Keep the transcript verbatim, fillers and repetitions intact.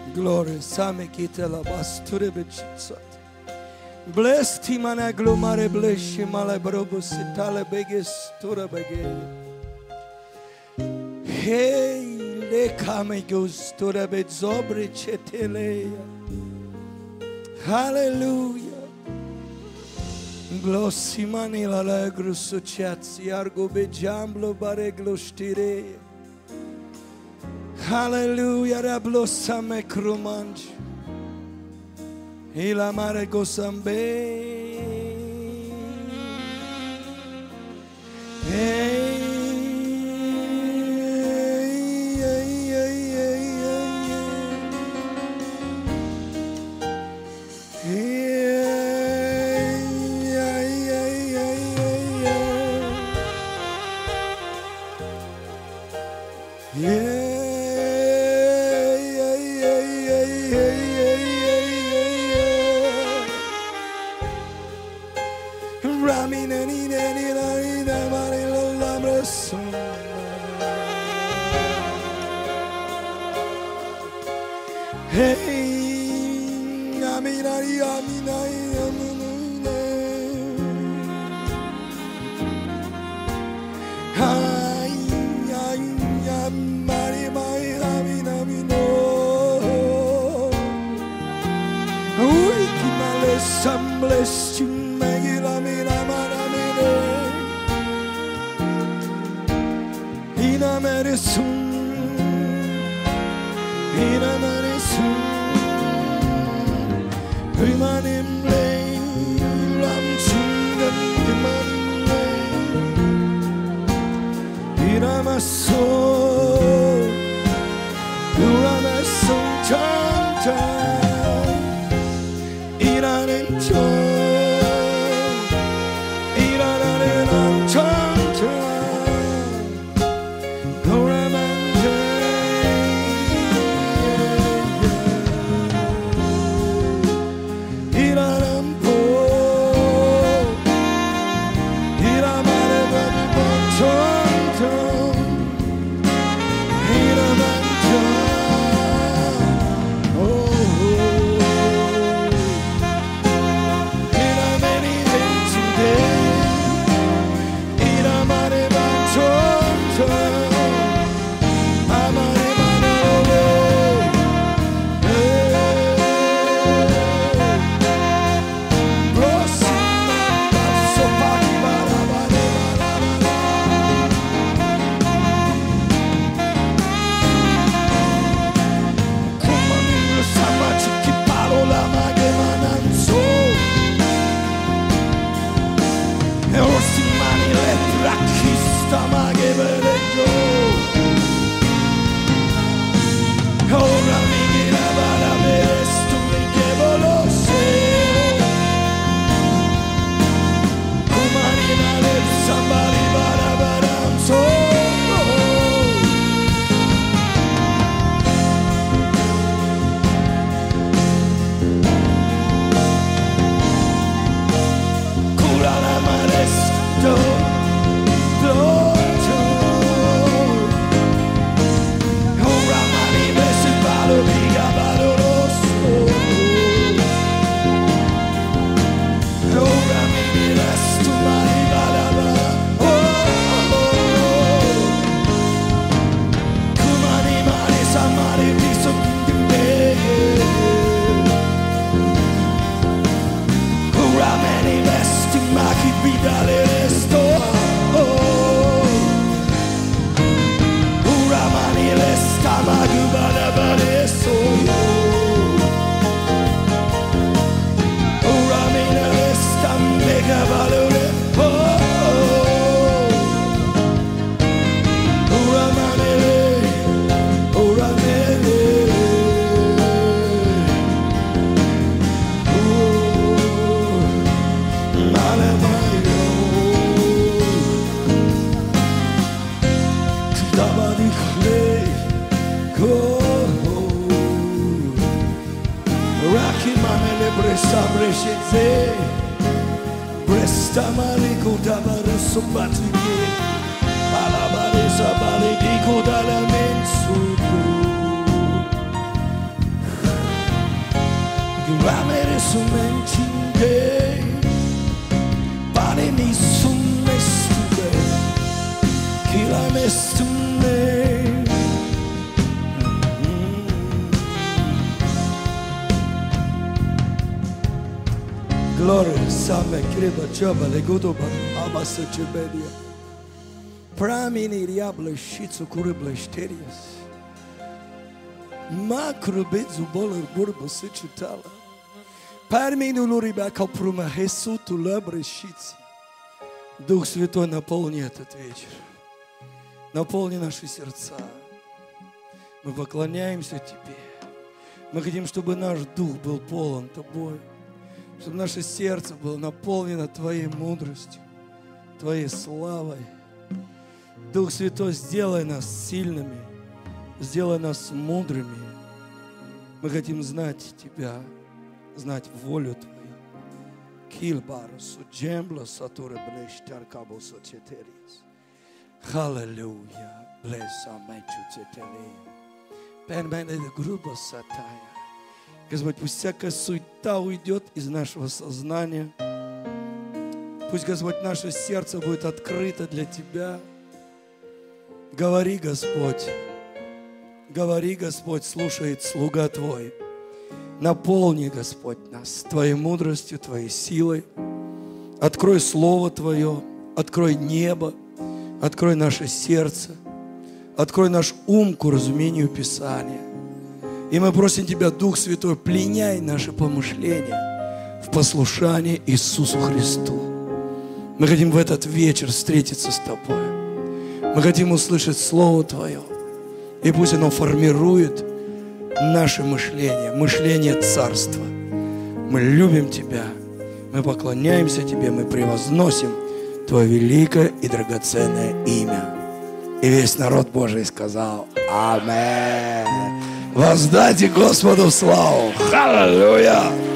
Glory, same kita la basture bechitsat. Bless timana glomare bless male brobus itale begis tura bege. Hey, le kame gos tura betzobre cheteleya. Hallelujah. Glossimani la legru suciazzi argo bejamblo bare glostire. Hallelujah, rablo same krumanj. Ila mare gosambe. Hey, hey, hey, hey, hey, hey. Yeah. Hey, aminari, aminari, ay, ay, amari, mai, aminamino. Uy, ki male sambles chimegila mira maramine. Ina meresum, ina meresum. Rimanim lay, ram chingam rimanim lay. Iramaso, iramaso chanta, iranencho, iranen chanta, goramanje. sumentinde, pane mi summestude, kila mestunde. Gloria, same kriba chaba legudo ba abasa chebedia. Pramini riable shitsu kurible sterias. Macro bezu boler burbo sechutala. Пармину лурибака прума Хесу тула брещицы. Дух Святой, наполни этот вечер. Наполни наши сердца. Мы поклоняемся Тебе. Мы хотим, чтобы наш дух был полон Тобой. Чтобы наше сердце было наполнено Твоей мудростью, Твоей славой. Дух Святой, сделай нас сильными. Сделай нас мудрыми. Мы хотим знать Тебя, знать волю Твою. Аллилуйя. Господь, пусть всякая суета уйдет из нашего сознания. Пусть, Господь, наше сердце будет открыто для Тебя. Говори, Господь. Говори, Господь, слушает слуга Твой. Наполни, Господь, нас Твоей мудростью, Твоей силой. Открой Слово Твое, открой небо, открой наше сердце, открой наш ум к разумению Писания. И мы просим Тебя, Дух Святой, пленяй наши помышления в послушание Иисусу Христу. Мы хотим в этот вечер встретиться с Тобой. Мы хотим услышать Слово Твое. И пусть оно формирует наше мышление, мышление Царства. Мы любим Тебя, мы поклоняемся Тебе, мы превозносим Твое великое и драгоценное имя. И весь народ Божий сказал: Аминь. Воздайте Господу славу. Аллилуйя.